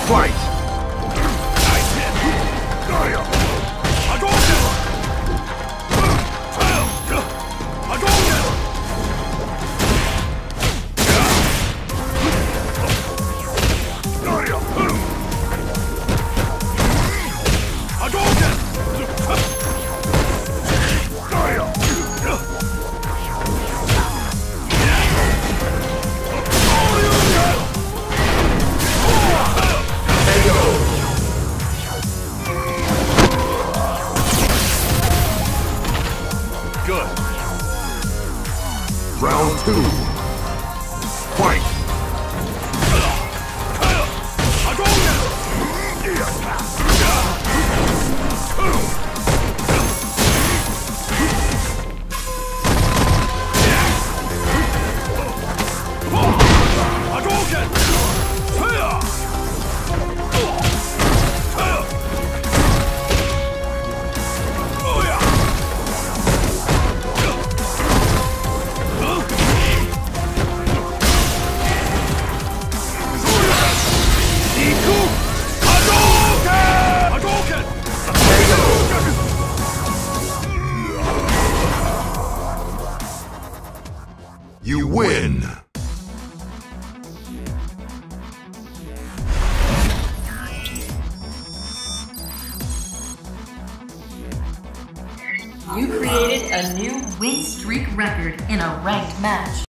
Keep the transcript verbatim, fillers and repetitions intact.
Fight! Good. Round two. Fight! You win! You created a new win streak record in a ranked match.